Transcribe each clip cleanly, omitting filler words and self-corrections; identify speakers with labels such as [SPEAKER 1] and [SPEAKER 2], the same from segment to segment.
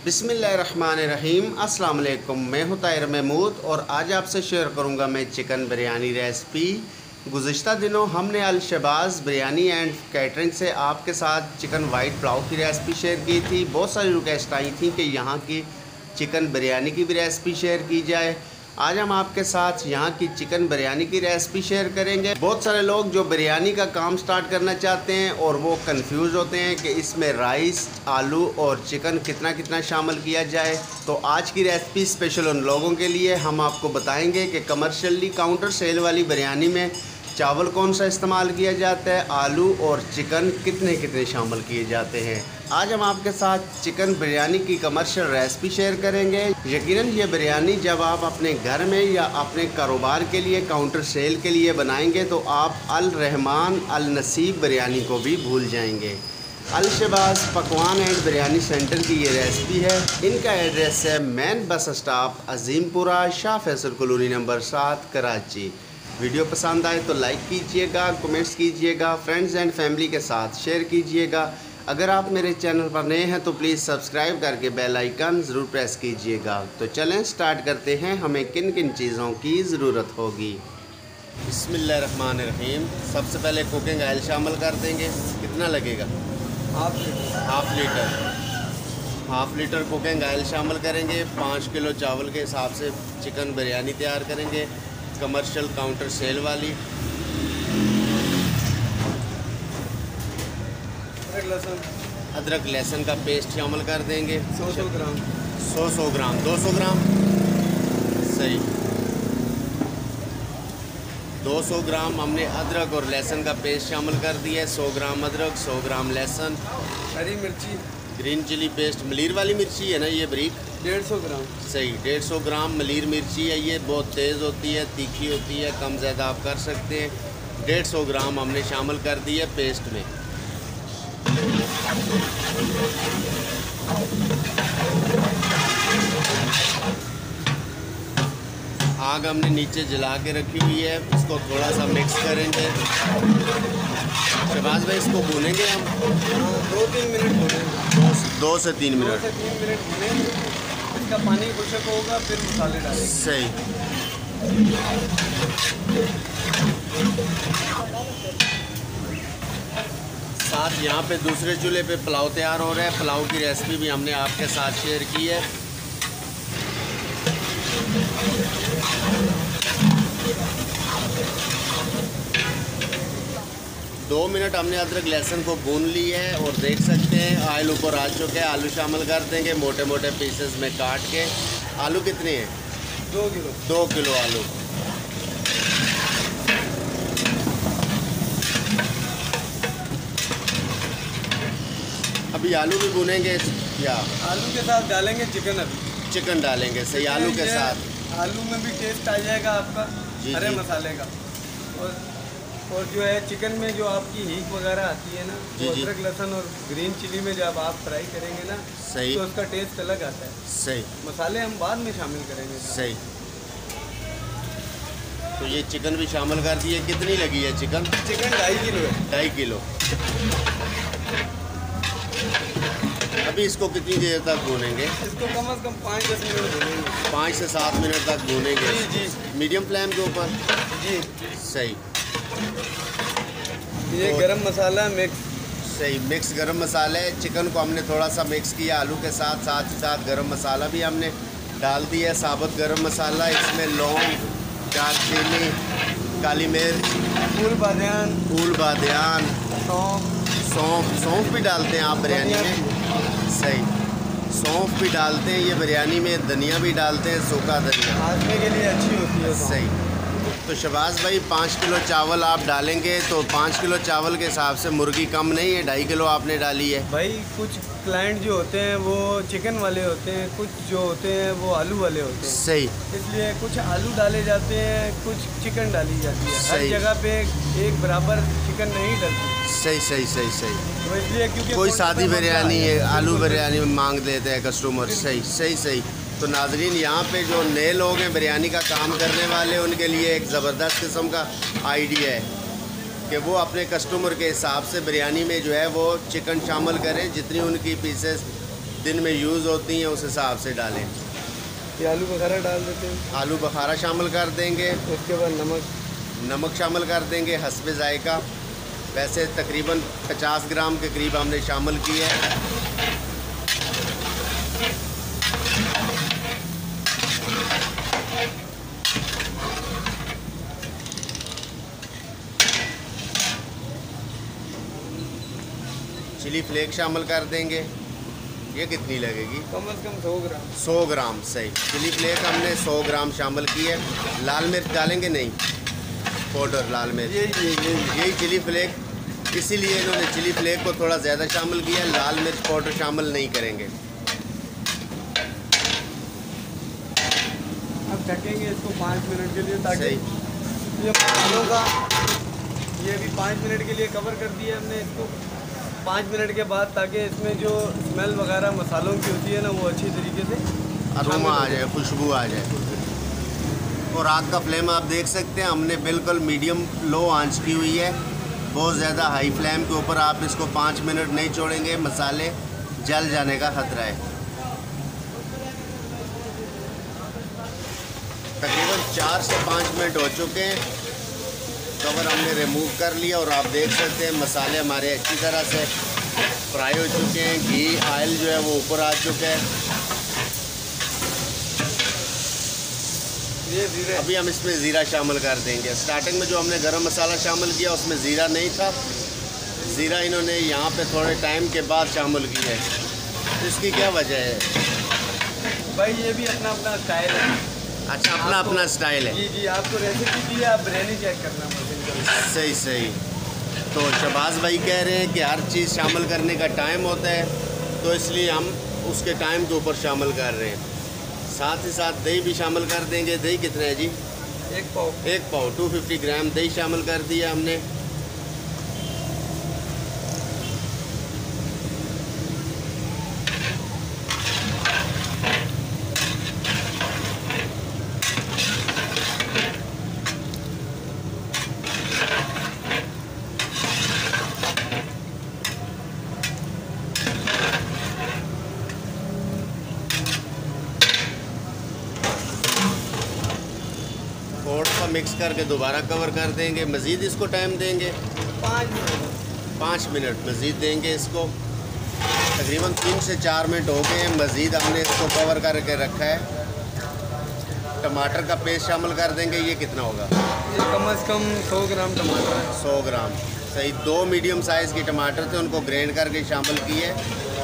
[SPEAKER 1] बिस्मिल्लाहिर्रहमानिर्रहीम। अस्सलाम वालेकुम। मैं हूं ताहिर महमूद और आज आपसे शेयर करूंगा मैं चिकन बिरयानी रेसिपी। गुज़िश्ता दिनों हमने अल शहबाज़ बिरयानी एंड कैटरिंग से आपके साथ चिकन वाइट पुलाव की रेसिपी शेयर की थी। बहुत सारी रिक्वेस्ट आई थी कि यहाँ की चिकन बिरयानी की भी रेसिपी शेयर की जाए। आज हम आपके साथ यहाँ की चिकन बिरयानी की रेसिपी शेयर करेंगे। बहुत सारे लोग जो बिरयानी का काम स्टार्ट करना चाहते हैं और वो कंफ्यूज होते हैं कि इसमें राइस, आलू और चिकन कितना कितना शामिल किया जाए। तो आज की रेसिपी स्पेशल उन लोगों के लिए। हम आपको बताएंगे कि कमर्शियली काउंटर सेल वाली बिरयानी में चावल कौन सा इस्तेमाल किया जाता है, आलू और चिकन कितने कितने शामिल किए जाते हैं। आज हम आपके साथ चिकन बिरयानी की कमर्शियल रेसिपी शेयर करेंगे। यकीनन ये बिरयानी जब आप अपने घर में या अपने कारोबार के लिए काउंटर सेल के लिए बनाएंगे तो आप अल रहमान अल नसीब बिरयानी को भी भूल जाएंगे। अल शहबाज़ पकवान एंड बिरयानी सेंटर की ये रेसिपी है। इनका एड्रेस है main bus stop Azimpura, Shah Faisal colony number 7, Karachi. Video पसंद आए तो लाइक कीजिएगा, कमेंट्स कीजिएगा, फ्रेंड्स एंड फैमिली के साथ शेयर कीजिएगा। अगर आप मेरे चैनल पर नए हैं तो प्लीज़ सब्सक्राइब करके बेल आइकन ज़रूर प्रेस कीजिएगा। तो चलें स्टार्ट करते हैं। हमें किन किन चीज़ों की ज़रूरत होगी। बिस्मिल्लाहिर्रहमानिर्रहीम। सबसे पहले कुकिंग ऑयल शामिल कर देंगे। कितना लगेगा? हाफ़ लीटर कुकिंग ऑयल शामिल करेंगे। 5 किलो चावल के हिसाब से चिकन बिरयानी तैयार करेंगे, कमर्शियल काउंटर सेल वाली। अदरक लहसुन का पेस्ट शामिल कर देंगे। 100 ग्राम 200 ग्राम सही। 200 ग्राम हमने अदरक और लहसुन का पेस्ट शामिल कर दिया है। 100 ग्राम अदरक, 100 ग्राम लहसुन।
[SPEAKER 2] हरी मिर्ची,
[SPEAKER 1] ग्रीन चिली पेस्ट, मलीर वाली मिर्ची है ना ये बारीक?
[SPEAKER 2] 150 ग्राम
[SPEAKER 1] सही। 150 ग्राम मलीर मिर्ची है। ये बहुत तेज़ होती है, तीखी होती है, कम ज़्यादा आप कर सकते हैं। 150 ग्राम हमने शामिल कर दी है पेस्ट में। आग हमने नीचे जला के रखी हुई है। इसको थोड़ा सा मिक्स करेंगे। शहबाज भाई इसको भूनेंगे हम
[SPEAKER 2] 2-3 मिनट भूनेंगे।
[SPEAKER 1] 2 से 3 मिनट।
[SPEAKER 2] 2 से 3 मिनट भूनेंगे। इसका पानी खुशक होगा, फिर मसाले डालेंगे।
[SPEAKER 1] सही। साथ यहाँ पे दूसरे चूल्हे पे पुलाव तैयार हो रहा है। पुलाव की रेसिपी भी हमने आपके साथ शेयर की है। दो मिनट हमने अदरक लहसुन को भून ली है और देख सकते हैं ऑयल ऊपर आ चुका है। आलू शामिल कर देंगे मोटे मोटे पीसेस में काट के। आलू कितने हैं? 2 किलो आलू। अभी आलू भी भुनेंगे या
[SPEAKER 2] आलू के साथ डालेंगे चिकन। अभी
[SPEAKER 1] चिकन डालेंगे। सही। आलू के साथ
[SPEAKER 2] आलू में भी टेस्ट आ जाएगा आपका हरे मसाले का। और जो है चिकन में जो आपकी हींग वगैरह आती है ना, वो अदरक लहसुन और ग्रीन चिली में जब आप फ्राई करेंगे ना,
[SPEAKER 1] सही, तो
[SPEAKER 2] उसका टेस्ट अलग आता है।
[SPEAKER 1] सही।
[SPEAKER 2] मसाले हम बाद में शामिल करेंगे।
[SPEAKER 1] सही। तो ये चिकन भी शामिल कर दिए। कितनी लगी है चिकन?
[SPEAKER 2] 2.5 किलो है।
[SPEAKER 1] 2.5 किलो। अभी इसको कितनी देर तक भूनेंगे?
[SPEAKER 2] इसको कम से कम 5-10 मिनट भूनेंगे।
[SPEAKER 1] 5 से 7 मिनट तक भूनेंगे।
[SPEAKER 2] जी।
[SPEAKER 1] मीडियम फ्लेम के ऊपर।
[SPEAKER 2] जी
[SPEAKER 1] सही।
[SPEAKER 2] ये
[SPEAKER 1] तो
[SPEAKER 2] गरम मसाला मिक्स।
[SPEAKER 1] सही। मिक्स गरम मसाला है। चिकन को हमने थोड़ा सा मिक्स किया आलू के साथ। साथ ही साथ गरम मसाला भी हमने डाल दिया है, साबुत गरम मसाला। इसमें लौंग, दालचीनी, काली मिर्च, फूल बादियान, सौंफ भी डालते हैं आप बिरयानी में। सही। सौंफ भी डालते हैं ये बिरयानी में। धनिया भी डालते हैं, सूखा धनिया
[SPEAKER 2] खाने के लिए अच्छी होती है।
[SPEAKER 1] सही। तो शहबाज़ भाई 5 किलो चावल आप डालेंगे तो 5 किलो चावल के हिसाब से मुर्गी कम नहीं है, 2.5 किलो आपने डाली है।
[SPEAKER 2] भाई कुछ क्लाइंट जो होते हैं वो चिकन वाले होते हैं, कुछ जो होते हैं वो आलू वाले होते हैं।
[SPEAKER 1] सही।
[SPEAKER 2] इसलिए कुछ आलू डाले जाते हैं, कुछ चिकन डाली जाती है। हर
[SPEAKER 1] सही।
[SPEAKER 2] जगह पे एक बराबर चिकन नहीं डलती।
[SPEAKER 1] सही।
[SPEAKER 2] तो इसलिए क्योंकि
[SPEAKER 1] कोई सादी बिरयानी है, आलू बिरयानी में मांग देते हैं कस्टमर। सही। तो नाजरीन यहाँ पे जो नए लोग हैं बिरयानी का काम करने वाले, उनके लिए एक ज़बरदस्त किस्म का आइडिया है कि वो अपने कस्टमर के हिसाब से बिरयानी में जो है वो चिकन शामिल करें। जितनी उनकी पीसेस दिन में यूज़ होती हैं उस हिसाब से डालें।
[SPEAKER 2] ये आलू बुखारा डाल देते हैं।
[SPEAKER 1] आलू बुखारा शामिल कर देंगे।
[SPEAKER 2] उसके बाद
[SPEAKER 1] नमक शामिल कर देंगे हस्बे जायका। वैसे तकरीबन 50 ग्राम के करीब हमने शामिल किया है। चिली फ्लेक शामिल कर देंगे। ये कितनी लगेगी?
[SPEAKER 2] कम से कम 100 ग्राम।
[SPEAKER 1] 100 ग्राम सही। चिली फ्लेक हमने 100 ग्राम शामिल की है। लाल मिर्च डालेंगे नहीं, पाउडर लाल मिर्च, यही चिली फ्लेक, इसीलिए इन्होंने चिली फ्लेक को थोड़ा ज़्यादा शामिल किया, लाल मिर्च पाउडर शामिल नहीं करेंगे।
[SPEAKER 2] अब ढकेंगे इसको 5 मिनट के लिए, ताकि ये मसालों का, ये भी 5 मिनट के लिए कवर कर दिया हमने इसको। 5 मिनट के बाद, ताकि इसमें जो स्मेल वगैरह मसालों की होती है ना, वो अच्छी तरीके से
[SPEAKER 1] अरोमा आ जाए, खुशबू आ जाए। और आग का फ्लेम आप देख सकते हैं हमने बिल्कुल मीडियम लो आंच की हुई है। बहुत ज़्यादा हाई फ्लेम के ऊपर आप इसको 5 मिनट नहीं छोड़ेंगे, मसाले जल जाने का खतरा है। तकरीबन 4 से 5 मिनट हो चुके हैं। कवर हमने रिमूव कर लिया और आप देख सकते हैं मसाले हमारे अच्छी तरह से फ्राई हो चुके हैं। घी ऑयल जो है वो ऊपर आ चुका है। अभी हम इसमें ज़ीरा शामिल कर देंगे। स्टार्टिंग में जो हमने गरम मसाला शामिल किया उसमें ज़ीरा नहीं था। ज़ीरा इन्होंने यहाँ पे थोड़े टाइम के बाद शामिल किया है। इसकी क्या वजह है
[SPEAKER 2] भाई? ये भी अपना अपना स्टाइल है।
[SPEAKER 1] अच्छा, अपना अपना स्टाइल है।
[SPEAKER 2] जी जी, आपको रेसिपी दी है, आप बिरयानी चेक करना पसंद।
[SPEAKER 1] सही सही। तो शहबाज भाई कह रहे हैं कि हर चीज़ शामिल करने का टाइम होता है, तो इसलिए हम उसके टाइम के ऊपर शामिल कर रहे हैं। साथ ही साथ दही भी शामिल कर देंगे। दही कितना है जी?
[SPEAKER 2] 1 पाव।
[SPEAKER 1] 1 पाव 250 ग्राम दही शामिल कर दिया हमने। थोड़ा सा मिक्स करके दोबारा कवर कर देंगे। मज़ीद इसको टाइम देंगे 5 मिनट मज़ीद देंगे इसको। तकरीबन 3 से 4 मिनट हो गए हैं। मज़ीद हमने इसको कवर करके रखा है। टमाटर का पेस्ट शामिल कर देंगे। ये कितना होगा?
[SPEAKER 2] ये कम से कम 100 ग्राम टमाटर है।
[SPEAKER 1] 100 ग्राम सही। 2 मीडियम साइज़ के टमाटर थे, उनको ग्राइंड करके शामिल किए।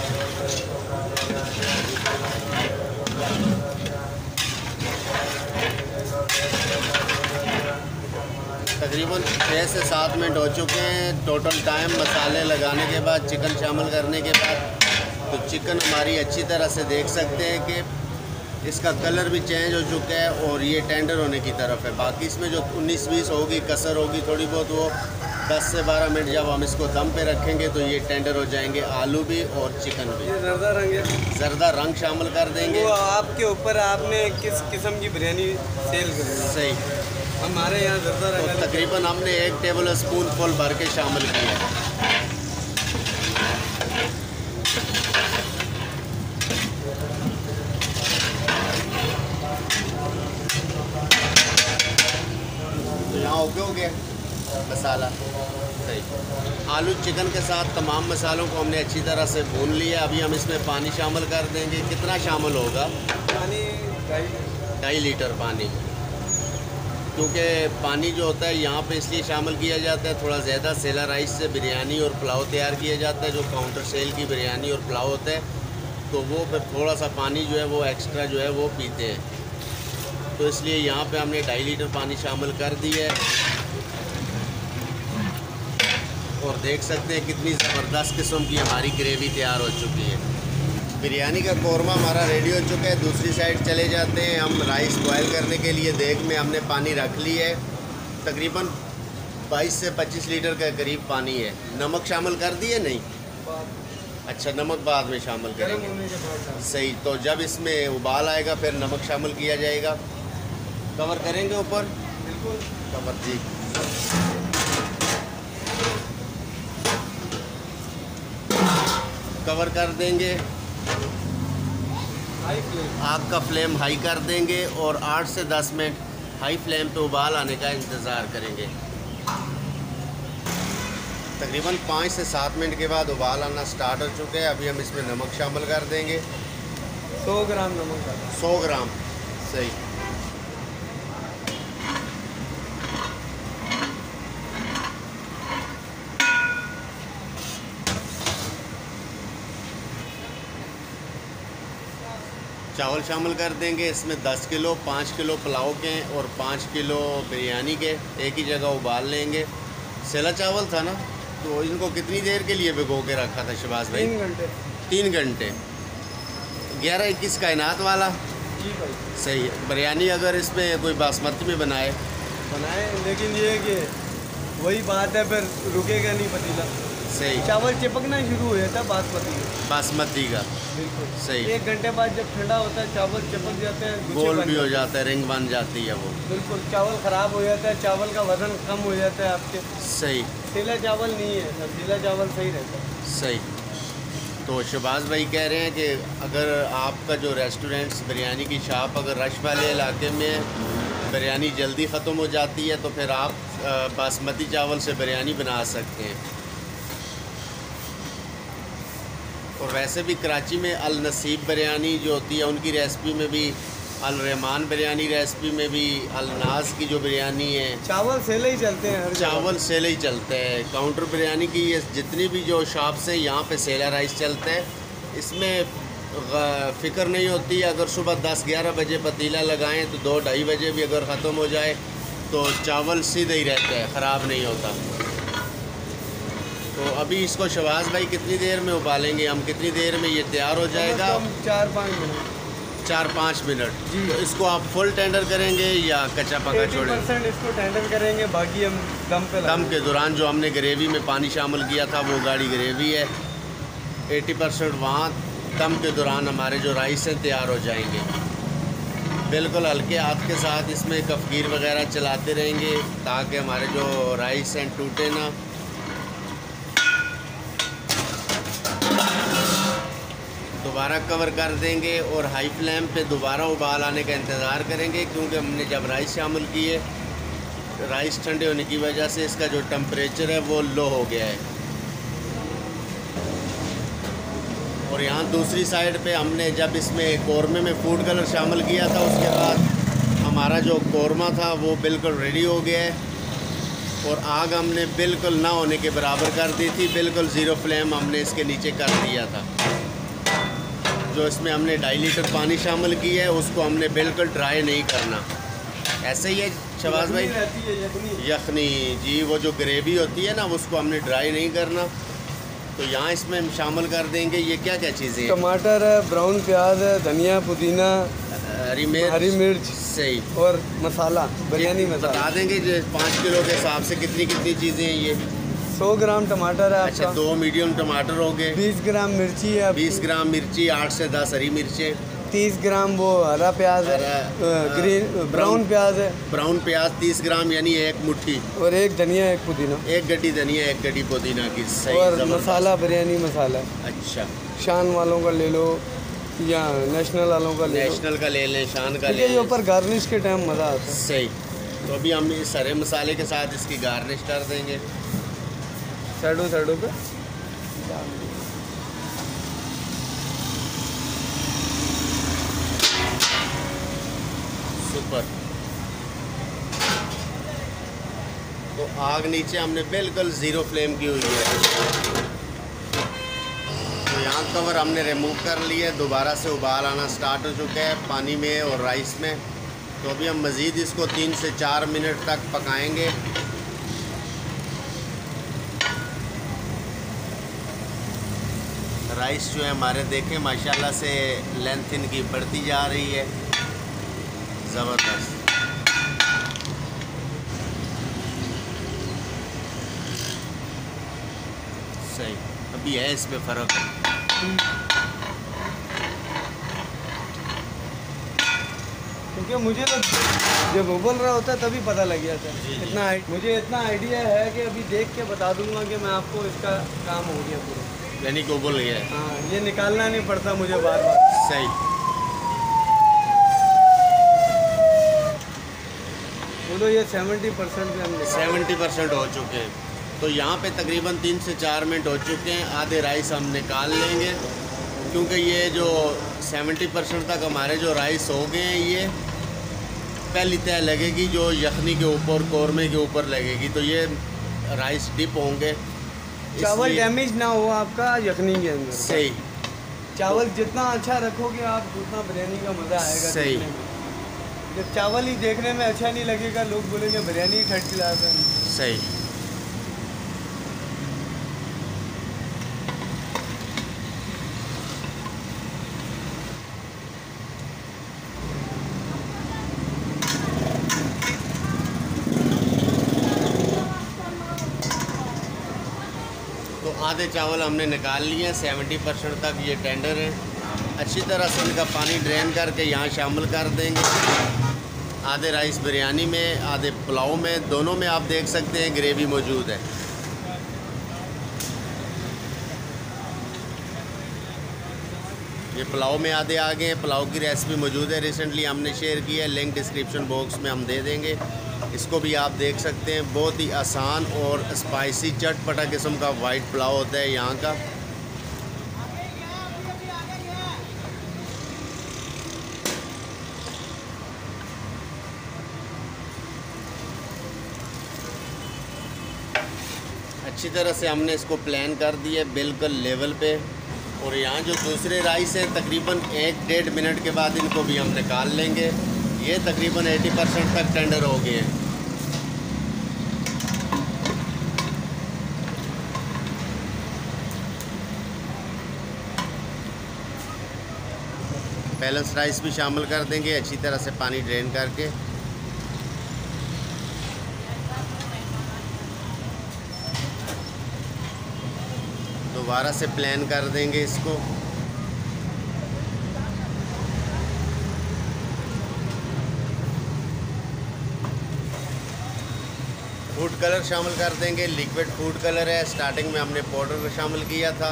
[SPEAKER 1] तकरीबन 6 से 7 मिनट हो चुके हैं टोटल टाइम मसाले लगाने के बाद, चिकन शामिल करने के बाद। तो चिकन हमारी अच्छी तरह से देख सकते हैं कि इसका कलर भी चेंज हो चुका है और ये टेंडर होने की तरफ है। बाकी इसमें जो 19-20 होगी कसर होगी थोड़ी बहुत, वो 10 से 12 मिनट जब हम इसको दम पे रखेंगे तो ये टेंडर हो जाएंगे, आलू भी और चिकन भी।
[SPEAKER 2] ये जर्दा रंग है।
[SPEAKER 1] जर्दा रंग शामिल कर देंगे।
[SPEAKER 2] वो आपके ऊपर, आपने किस किस्म की बिरयानी सेल करनी है।
[SPEAKER 1] सही।
[SPEAKER 2] हमारे यहाँ जर्दा रंग
[SPEAKER 1] तो तकरीबन हमने 1 टेबल स्पून फुल भर के शामिल किया है। तो यहाँ ओके हो गया मसाला। सही। आलू चिकन के साथ तमाम मसालों को हमने अच्छी तरह से भून लिया। अभी हम इसमें पानी शामिल कर देंगे। कितना शामिल होगा?
[SPEAKER 2] पानी
[SPEAKER 1] 2.5 लीटर पानी। क्योंकि पानी जो होता है यहाँ पे इसलिए शामिल किया जाता है, थोड़ा ज़्यादा सेला राइस से बिरयानी और पुलाव तैयार किया जाता है। जो काउंटर सेल की बिरयानी और पुलाव होता है, तो वो फिर थोड़ा सा पानी जो है वो एक्स्ट्रा जो है वो पीते हैं। तो इसलिए यहाँ पे हमने 2.5 लीटर पानी शामिल कर दिया है। और देख सकते हैं कितनी ज़बरदस्त किस्म की हमारी ग्रेवी तैयार हो चुकी है। बिरयानी का कौरमा हमारा रेडी हो चुका है। दूसरी साइड चले जाते हैं हम राइस बॉयल करने के लिए। देग में हमने पानी रख ली है। तकरीबन 22 से 25 लीटर के करीब पानी है। नमक शामिल कर दिए? नहीं। अच्छा, नमक बाद में शामिल करेंगे। सही। तो जब इसमें उबाल आएगा फिर नमक शामिल किया जाएगा। कवर करेंगे ऊपर?
[SPEAKER 2] बिल्कुल
[SPEAKER 1] कवर जी। कवर कर देंगे।
[SPEAKER 2] High flame.
[SPEAKER 1] आग का फ्लेम हाई कर देंगे और 8 से 10 मिनट हाई फ्लेम पे उबाल आने का इंतज़ार करेंगे। तकरीबन 5 से 7 मिनट के बाद उबाल आना स्टार्ट हो चुके हैं। अभी हम इसमें नमक शामिल कर देंगे।
[SPEAKER 2] 100 ग्राम नमक।
[SPEAKER 1] 100 ग्राम, सही। चावल शामिल कर देंगे इसमें 10 किलो, 5 किलो पुलाव के और 5 किलो बिरयानी के एक ही जगह उबाल लेंगे। सेला चावल था ना, तो इनको कितनी देर के लिए भिगो के रखा था शहबाज भाई?
[SPEAKER 2] 3 घंटे।
[SPEAKER 1] 3 घंटे। 11-21 कायनात वाला।
[SPEAKER 2] जी भाई,
[SPEAKER 1] सही है। बिरयानी अगर इसमें कोई बासमती में बनाए,
[SPEAKER 2] लेकिन ये है कि वही बात है, फिर रुकेगा नहीं पतीला।
[SPEAKER 1] सही।
[SPEAKER 2] चावल चिपकना शुरू हो जाता है
[SPEAKER 1] बासमती का।
[SPEAKER 2] बिल्कुल
[SPEAKER 1] सही।
[SPEAKER 2] 1 घंटे बाद जब ठंडा होता है चावल चिपक जाते हैं,
[SPEAKER 1] गोल भी हो जाता है, रिंग बन जाती है वो।
[SPEAKER 2] बिल्कुल चावल ख़राब हो जाता है, चावल का वजन कम हो जाता है आपके।
[SPEAKER 1] सही।
[SPEAKER 2] सेला चावल नहीं है सर, सेला चावल सही रहता है।
[SPEAKER 1] सही। तो शहबाज भाई कह रहे हैं कि अगर आपका जो रेस्टोरेंट्स बिरयानी की शॉप अगर रश वाले इलाके में बिरयानी जल्दी ख़त्म हो जाती है तो फिर आप बासमती चावल से बिरयानी बना सकते हैं। और वैसे भी कराची में अल नसीब बिरयानी जो होती है उनकी रेसिपी में भी, अल रहमान बिरयानी रेसिपी में भी, अल नाज की जो बिरयानी है,
[SPEAKER 2] चावल सेले ही चलते हैं।
[SPEAKER 1] चावल सेले ही चलते हैं। काउंटर बिरयानी की ये जितनी भी जो शॉप्स हैं यहाँ पे सेला राइस चलता है। इसमें फ़िक्र नहीं होती, अगर सुबह 10-11 बजे पतीला लगाएं तो 2-2:30 बजे भी अगर ख़त्म हो जाए तो चावल सीधे ही रहता है, ख़राब नहीं होता। तो अभी इसको शहबाज भाई कितनी देर में उबालेंगे हम? कितनी देर में ये तैयार हो जाएगा?
[SPEAKER 2] 4-5 मिनट।
[SPEAKER 1] 4-5 मिनट
[SPEAKER 2] जी।
[SPEAKER 1] तो इसको आप फुल टेंडर करेंगे या कच्चा पका छोड़ेंगे?
[SPEAKER 2] 80% इसको टेंडर करेंगे, बाकी हम दम पे
[SPEAKER 1] दम के दौरान जो हमने ग्रेवी में पानी शामिल किया था वो गाढ़ी ग्रेवी है। 80% वहाँ दम के दौरान हमारे जो राइस हैं तैयार हो जाएंगे। बिल्कुल हल्के हाथ के साथ इसमें कफगीर वगैरह चलाते रहेंगे ताकि हमारे जो राइस हैं टूटे ना। दोबारा कवर कर देंगे और हाई फ्लेम पे दोबारा उबाल आने का इंतज़ार करेंगे, क्योंकि हमने जब राइस शामिल किए, राइस ठंडे होने की वजह से इसका जो टेम्परेचर है वो लो हो गया है। और यहाँ दूसरी साइड पे हमने जब इसमें कौरमे में फूड कलर शामिल किया था उसके बाद हमारा जो कौरमा था वो बिल्कुल रेडी हो गया है। और आग हमने बिल्कुल ना होने के बराबर कर दी थी, बिल्कुल ज़ीरो फ्लेम हमने इसके नीचे कर दिया था। जो इसमें हमने 2.5 लीटर पानी शामिल किया है उसको हमने बिल्कुल ड्राई नहीं करना। ऐसे ही है शहबाज भाई, यखनी जी, वो जो ग्रेवी होती है ना उसको हमने ड्राई नहीं करना। तो यहाँ इसमें हम शामिल कर देंगे ये क्या क्या चीज़ें हैं?
[SPEAKER 2] टमाटर है, ब्राउन प्याज है, धनिया, पुदीना, हरी मिर्च,
[SPEAKER 1] सही,
[SPEAKER 2] और मसाला, बिरयानी मसाला।
[SPEAKER 1] बता देंगे जो 5 किलो के हिसाब से कितनी कितनी चीज़ें हैं ये?
[SPEAKER 2] 100 ग्राम टमाटर है।
[SPEAKER 1] अच्छा, 2 मीडियम टमाटर हो गए।
[SPEAKER 2] 20 ग्राम मिर्ची है।
[SPEAKER 1] 20 ग्राम मिर्ची, 8 से 10 हरी मिर्चें।
[SPEAKER 2] 30 ग्राम वो हरा प्याज है, ग्रीन ब्राउन प्याज है।
[SPEAKER 1] ब्राउन प्याज 30 ग्राम यानी 1 मुट्ठी।
[SPEAKER 2] और 1 धनिया, 1 पुदीना।
[SPEAKER 1] 1 गड्डी धनिया, 1 गड्डी पुदीना की। सही।
[SPEAKER 2] और मसाला बिरयानी मसाला।
[SPEAKER 1] अच्छा,
[SPEAKER 2] शान वालों का ले लो या नेशनल वालों का ले लो।
[SPEAKER 1] नेशनल का ले लें, शान का ले लें।
[SPEAKER 2] ऊपर गार्निश के टाइम मज़ा आता है।
[SPEAKER 1] सही। तो अभी हम इस हरे मसाले के साथ इसकी गार्निश कर देंगे
[SPEAKER 2] साइडों पे।
[SPEAKER 1] सुपर। तो आग नीचे हमने बिल्कुल ज़ीरो फ्लेम की हुई है। तो यहाँ कवर हमने रिमूव कर लिया, दोबारा से उबाल आना स्टार्ट हो चुका है पानी में और राइस में। तो अभी हम मज़ीद इसको 3 से 4 मिनट तक पकाएंगे। राइस जो है हमारे देखें माशाल्लाह से लेंथ इनकी बढ़ती जा रही है, ज़बरदस्त। सही। अभी है इसमें फ़र्क।
[SPEAKER 2] क्योंकि मुझे तो जब उबल रहा होता है तभी पता लग गया था। मुझे इतना आइडिया है कि अभी देख के बता दूंगा कि मैं आपको इसका काम हो गया पूरा,
[SPEAKER 1] यानी कि उबल गया है।
[SPEAKER 2] हाँ, ये निकालना नहीं पड़ता मुझे बार बार।
[SPEAKER 1] सही।
[SPEAKER 2] 70% पे हमने
[SPEAKER 1] 70% हो चुके हैं। तो यहाँ पे तकरीबन 3 से 4 मिनट हो चुके हैं। आधे राइस हम निकाल लेंगे क्योंकि ये जो 70% तक हमारे जो राइस हो गए हैं, ये पहली तय लगेगी जो यखनी के ऊपर, कौरमे के ऊपर लगेगी, तो ये राइस डिप होंगे।
[SPEAKER 2] चावल डैमेज ना हो आपका यखनी के अंदर।
[SPEAKER 1] सही।
[SPEAKER 2] चावल जितना अच्छा रखोगे आप, उतना बिरयानी का मज़ा आएगा।
[SPEAKER 1] सही।
[SPEAKER 2] जब चावल ही देखने में अच्छा नहीं लगेगा, लोग बोलेंगे बिरयानी ही खट खिलाते हैं।
[SPEAKER 1] सही। तो आधे चावल हमने निकाल लिए, 70% तक ये टेंडर हैं। अच्छी तरह से इनका पानी ड्रेन करके यहाँ शामिल कर देंगे। आधे राइस बिरयानी में, आधे पुलाव में, दोनों में आप देख सकते हैं ग्रेवी मौजूद है। ये पुलाव में आधे आ गए हैं। पुलाव की रेसिपी मौजूद है, रिसेंटली हमने शेयर की है, लिंक डिस्क्रिप्शन बॉक्स में हम दे देंगे। इसको भी आप देख सकते हैं। बहुत ही आसान और स्पाइसी चटपटा किस्म का वाइट पुलाव होता है यहाँ का। अच्छी तरह से हमने इसको प्लान कर दिया बिल्कुल लेवल पे। और यहाँ जो दूसरे राइस हैं, तकरीबन 1-1.5 मिनट के बाद इनको भी हम निकाल लेंगे। ये तकरीबन 80% तक टेंडर हो गए हैं। बैलेंस राइस भी शामिल कर देंगे अच्छी तरह से पानी ड्रेन करके। दोबारा से प्लान कर देंगे इसको। फूड कलर शामिल कर देंगे। लिक्विड फूड कलर है, स्टार्टिंग में हमने पाउडर शामिल किया था।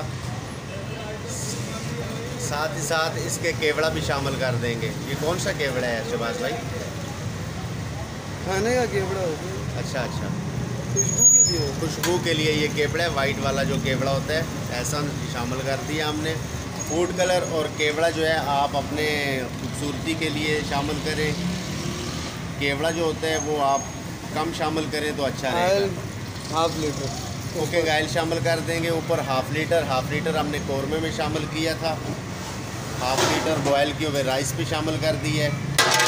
[SPEAKER 1] साथ ही साथ इसके केवड़ा भी शामिल कर देंगे। ये कौन सा केवड़ा है शहबाज भाई?
[SPEAKER 2] खाने का केवड़ा होता है।
[SPEAKER 1] अच्छा अच्छा,
[SPEAKER 2] खुशबू के लिए।
[SPEAKER 1] खुशबू के लिए ये केवड़ा है, वाइट वाला जो केवड़ा होता है, ऐसा शामिल कर दिया हमने। फूड कलर और केवड़ा जो है आप अपने खूबसूरती के लिए शामिल करें। केवड़ा जो होता है वो आप कम शामिल करें तो अच्छा रहेगा।
[SPEAKER 2] ½ लीटर
[SPEAKER 1] ओके, गायल शामिल कर देंगे। ऊपर ½ लीटर हमने कौरमे में शामिल किया था। ½ लीटर बॉयल किए हुए राइस भी शामिल कर दी है।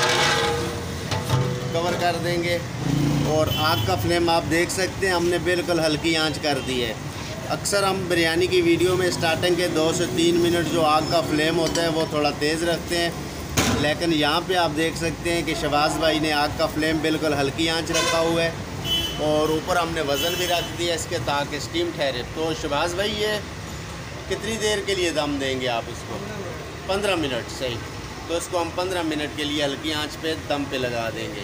[SPEAKER 1] कवर कर देंगे। और आग का फ्लेम आप देख सकते हैं, हमने बिल्कुल हल्की आंच कर दी है। अक्सर हम बिरयानी की वीडियो में स्टार्टिंग के 2 से 3 मिनट जो आग का फ्लेम होता है वो थोड़ा तेज़ रखते हैं, लेकिन यहाँ पे आप देख सकते हैं कि शहबाज भाई ने आग का फ्लेम बिल्कुल हल्की आंच रखा हुआ है। और ऊपर हमने वज़न भी रख दिया इसके ताकि स्टीम ठहरे। तो शहबाज भाई ये कितनी देर के लिए दम देंगे आप इसको? 15 मिनट। सही। तो इसको हम 15 मिनट के लिए हल्की आंच पे दम पे लगा देंगे।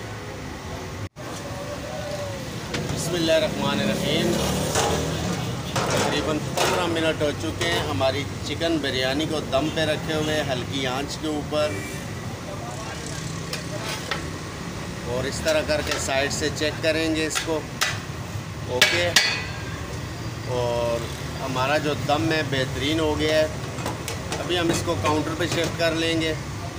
[SPEAKER 1] बिस्मिल्लाहिर्रहमानिर्रहीम। तकरीबन 15 मिनट हो चुके हैं हमारी चिकन बिरयानी को दम पे रखे हुए हल्की आंच के ऊपर। और इस तरह करके साइड से चेक करेंगे इसको। ओके, और हमारा जो दम है बेहतरीन हो गया है। अभी हम इसको काउंटर पे शिफ्ट कर लेंगे।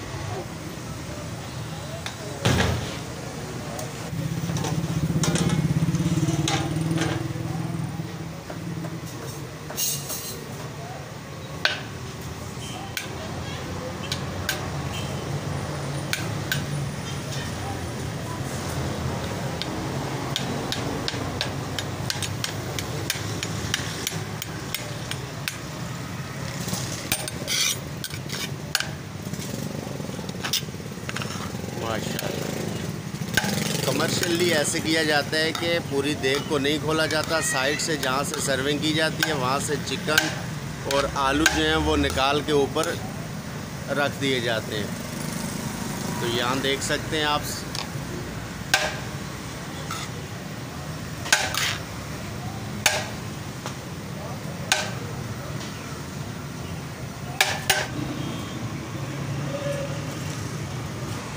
[SPEAKER 1] कमर्शियली ऐसे किया जाता है कि पूरी देग को नहीं खोला जाता, साइड से जहाँ से सर्विंग की जाती है वहाँ से चिकन और आलू जो हैं वो निकाल के ऊपर रख दिए जाते हैं। तो यहाँ देख सकते हैं आप।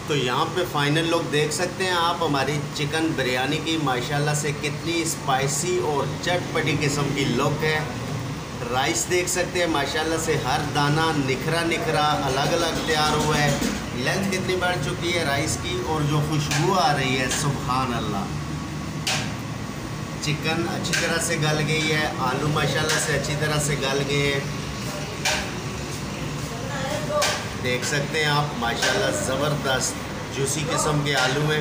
[SPEAKER 1] तो यहाँ पे फाइनल लुक देख सकते हैं आप हमारी चिकन बिरयानी की, माशाल्लाह से कितनी स्पाइसी और चटपटी किस्म की लुक है। राइस देख सकते हैं माशाल्लाह से हर दाना निखरा निखरा अलग अलग तैयार हुआ है। लेंथ कितनी बढ़ चुकी है राइस की, और जो खुशबू आ रही है सुभान अल्लाह। चिकन अच्छी तरह से गल गई है, आलू माशाल्लाह से अच्छी तरह से गल गए हैं। देख सकते हैं आप माशाल्लाह ज़बरदस्त जूसी किस्म के आलू हैं।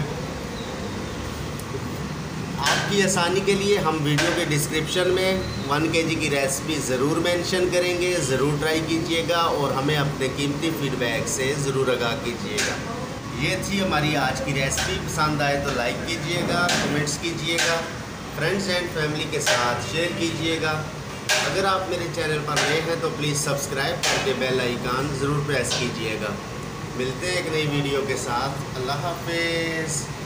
[SPEAKER 1] आपकी आसानी के लिए हम वीडियो के डिस्क्रिप्शन में 1 kg की रेसिपी ज़रूर मेंशन करेंगे, ज़रूर ट्राई कीजिएगा और हमें अपने कीमती फीडबैक से ज़रूर आगाह कीजिएगा। ये थी हमारी आज की रेसिपी। पसंद आए तो लाइक कीजिएगा, कमेंट्स कीजिएगा, फ्रेंड्स एंड फैमिली के साथ शेयर कीजिएगा। अगर आप मेरे चैनल पर नए हैं तो प्लीज़ सब्सक्राइब करके बेल आइकन ज़रूर प्रेस कीजिएगा। मिलते हैं एक नई वीडियो के साथ। अल्लाह हाफिज़।